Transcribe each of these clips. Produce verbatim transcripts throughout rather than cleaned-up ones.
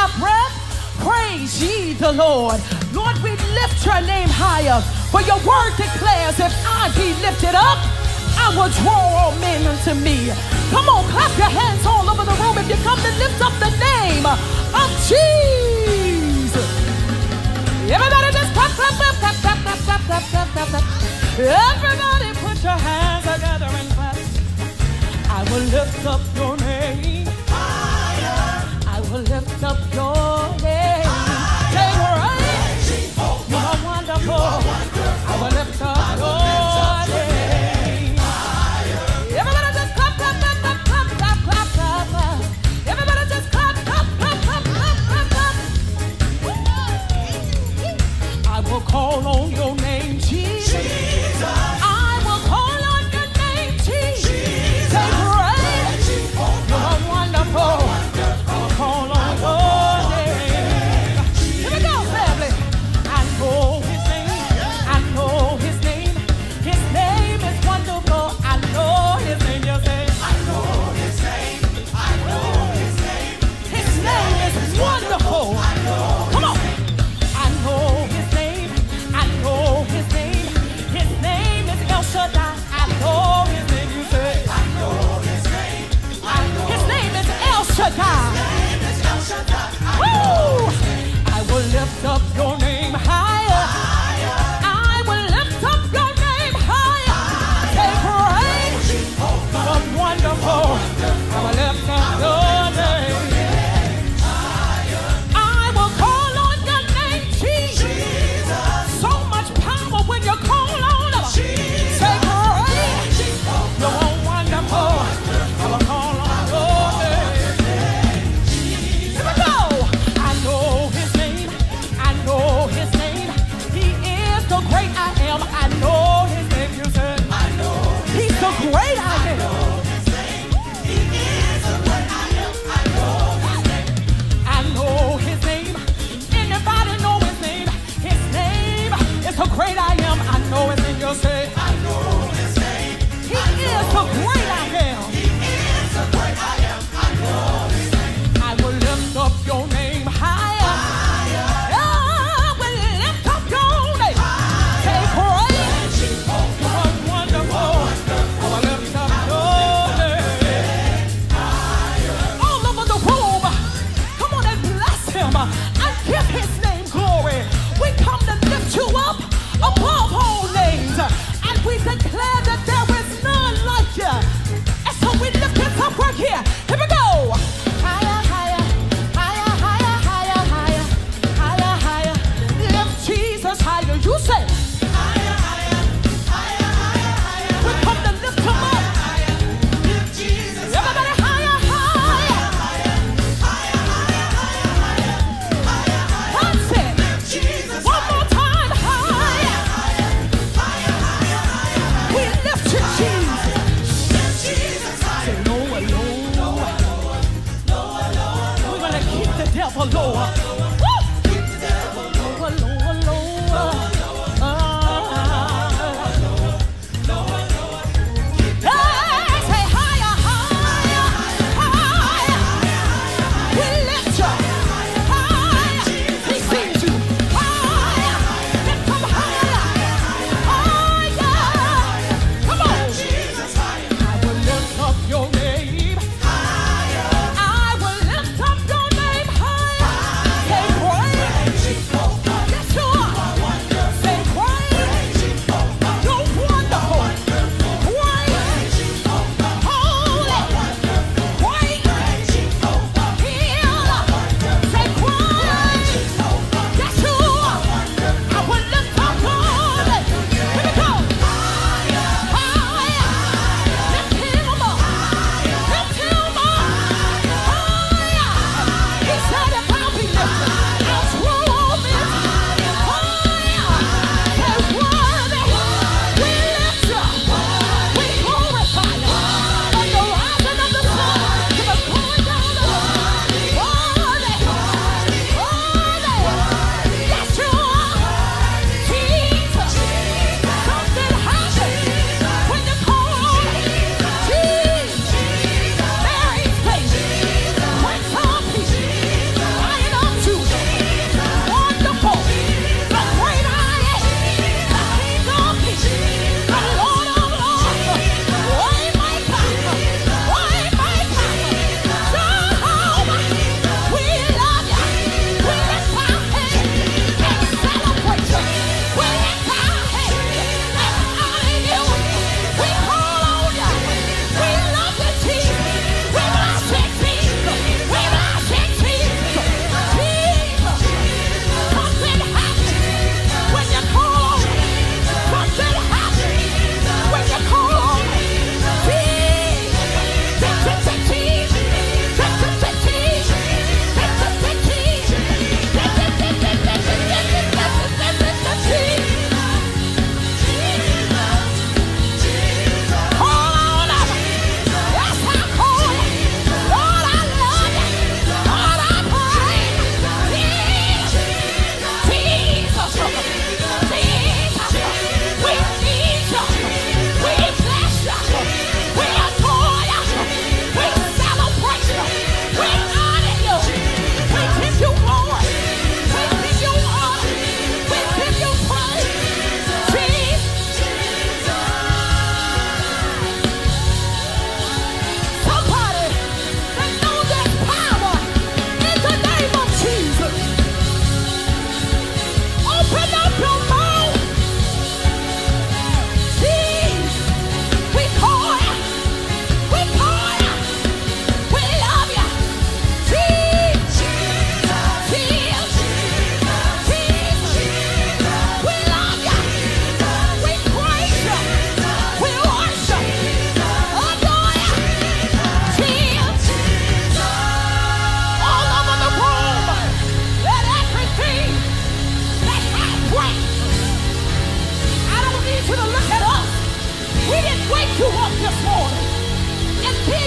my breath, praise ye the Lord. Lord, we lift your name higher, for your word declares, if I be lifted up, I will draw all men unto me. Come on, clap your hands all over the room if you come to lift up the name of Jesus. Everybody just clap, clap, clap, clap, clap, clap, clap, clap, clap, clap, clap. Everybody put your hands together and clap. I will lift up your name higher. I will lift up your name. Say right. You are wonderful. I will lift up your name higher. Everybody just clap, clap, clap, clap, clap, clap, clap, clap, clap. Everybody just clap, clap, clap, clap, clap, clap, clap. I will call on your name, Jesus. Jesus. I will call on your name, Jesus. Jesus. Say great. You are wonderful. I will call on your name. Here we go, family. I know his name. I know his name. His name is wonderful. I know his name. You say. I know his name. I know his name. His name is wonderful. I know. Come on. I know his name. I know his name. His name is El Shaddai. I know his name. You say. I know his name. I know. His name is El Shaddai. His name is El Shaddai. Woo! I will lift up your name higher. Higher. I will lift up your name higher. Say praise. You're wonderful. I will lift up your name higher. I will call on your name, Jesus. So much power when you call on him. Say praise. You're wonderful. I will call on your name. Here we go. I know his name. I know his name. He is the great I am. I know his name. You said. I know. He's the great I am. He is the great I am. I know his name. I know his name. Anybody know his name? His name is the great I am. I know his name. You say. I know his name. He is the great I am. He is the great I am. I know his name. I will lift up your name higher. Higher. I will lift up your name. Say praise. You are wonderful. I will lift up your name higher. All over the room. Come on and bless him and give his name glory. We come to lift you up above all names.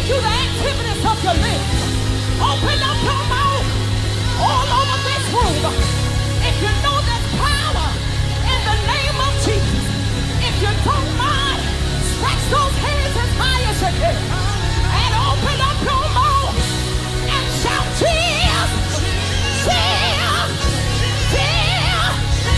through the activities of your lips. Open up your mouth all over this room. If you know there's power in the name of Jesus, if you don't mind, stretch those hands as high as you can and open up your mouth and shout, Jesus, Jesus, Jesus,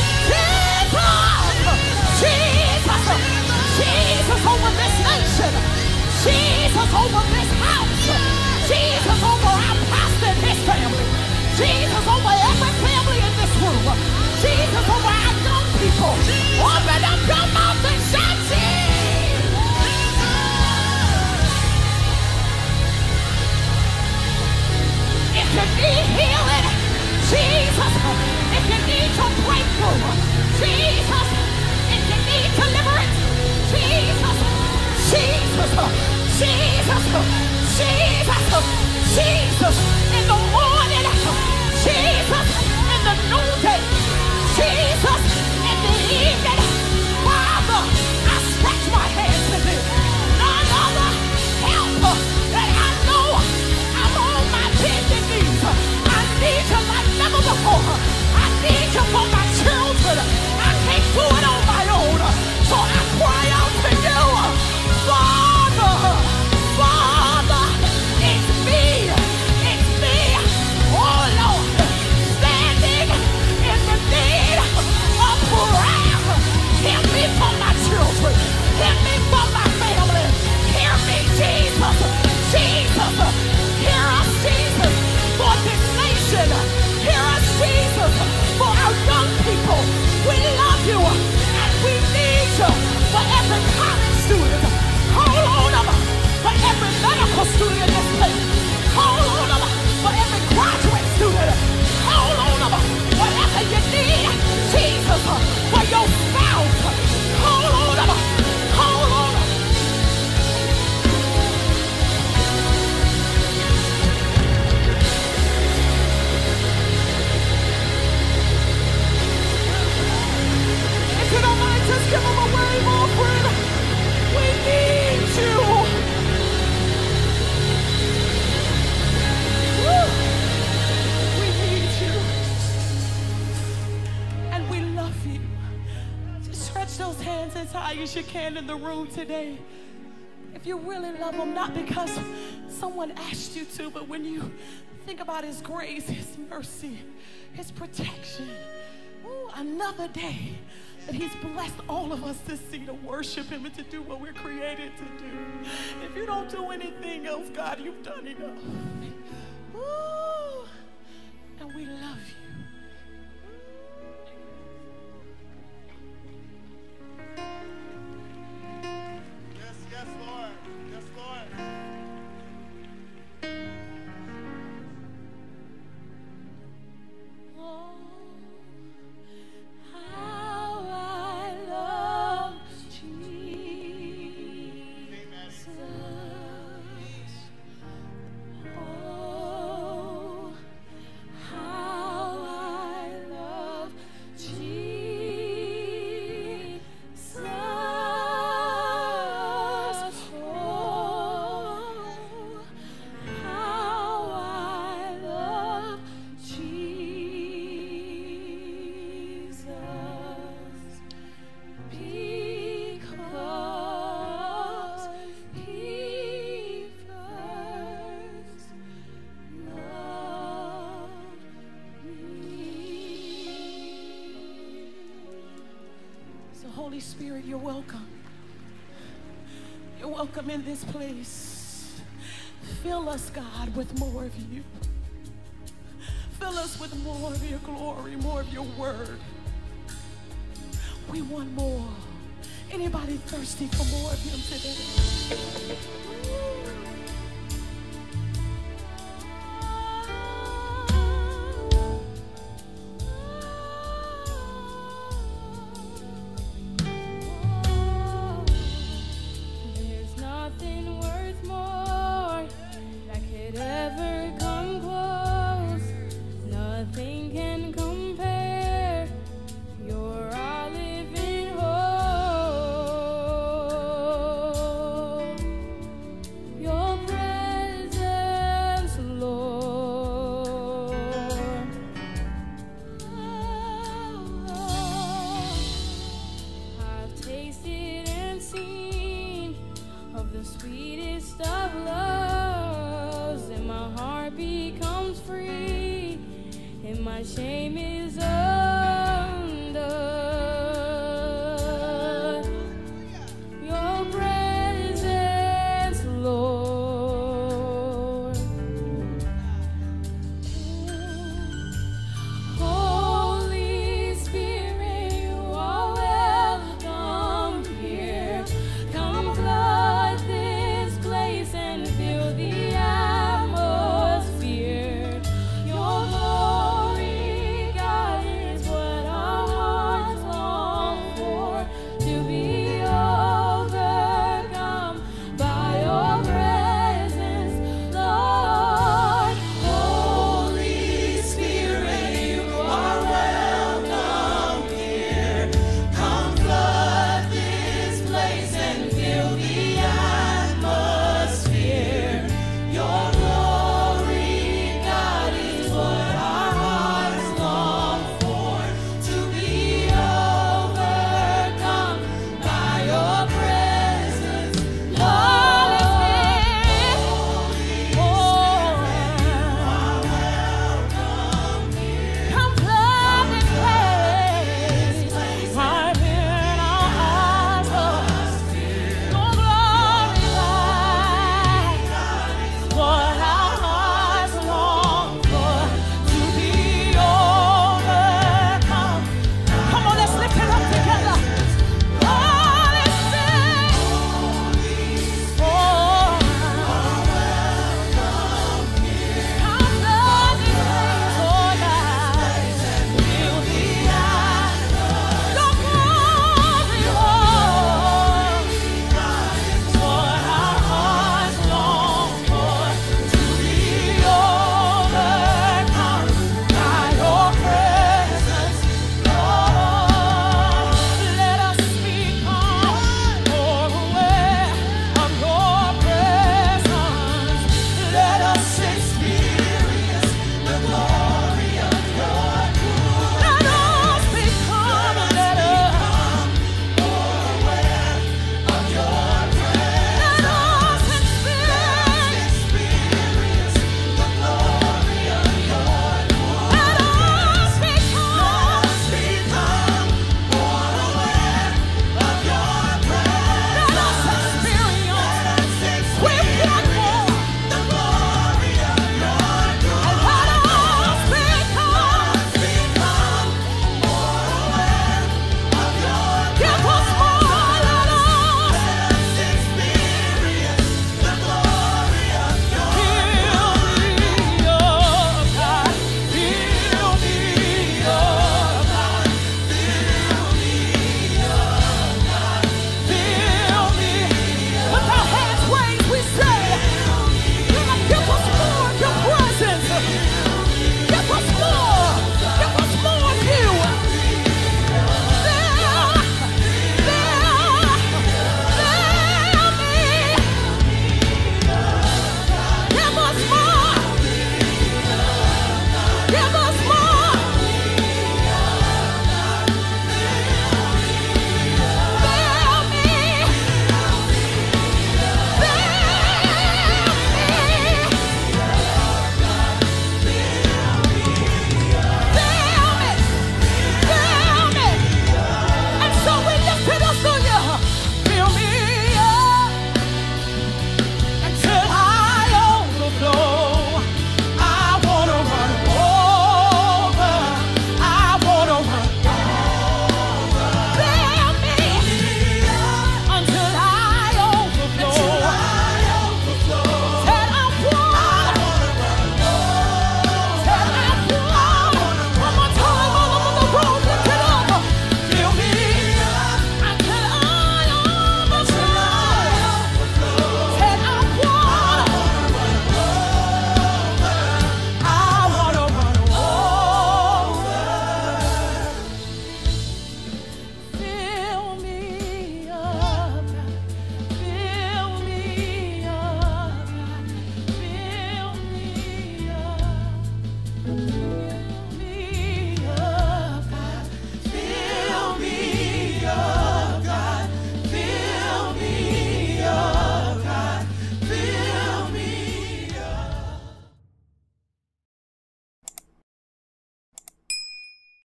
Jesus, Jesus, Jesus over this nation, Jesus over this house, Jesus over our pastor and his family, Jesus over every family in this room, Jesus over our young people. Open up your mouth and shout, Jesus. If you need healing, Jesus. If you need to breakthrough, Jesus. If you need deliverance, Jesus. Jesus. Jesus. Jesus. Jesus. In the morning, Jesus. In the noonday, Jesus. In the evening, Father, I stretch my hands to thee. None other help that I know. I'm on my bended knees. I need you like never before. I need you for my children. I can't do it on my own. So I cry out to you, Father, Father, it's me, it's me, oh Lord, standing in the need of prayer. Hear me for my children. Hear me for my family. Hear me, Jesus, Jesus. Hear us, Jesus, for this nation. Hear us, Jesus, for our young people. We love you and we need you for every college student. Hold on up for every medical student in this place. Hold on up for every graduate student. Hold on up whatever you need, Jesus, for your spouse. Hold on up. Hold on up. If you don't mind, just give them a wave, offering. We need you. Woo. We need you. And we love you. Just stretch those hands as high as you can in the room today. If you really love him, not because someone asked you to, but when you think about his grace, his mercy, his protection. Ooh, another day that he's blessed all of us to see, to worship him and to do what we're created to do. If you don't do anything else, God, you've done enough. Ooh, and we love you. Yes, yes, Lord. Yes, Lord. Oh, how I love Jesus. Oh, how I love Jesus. Oh, how I love Jesus. Because he first loved me. So Holy Spirit, you're welcome. You're welcome in this place. Fill us, God, with more of you. Fill us with more of your glory, more of your word. We want more. Anybody thirsty for more of him today? There's nothing worth more that could ever come close. Nothing can compare. You're our living hope. the sweetest of loves, and my heart becomes free, and my shame is over.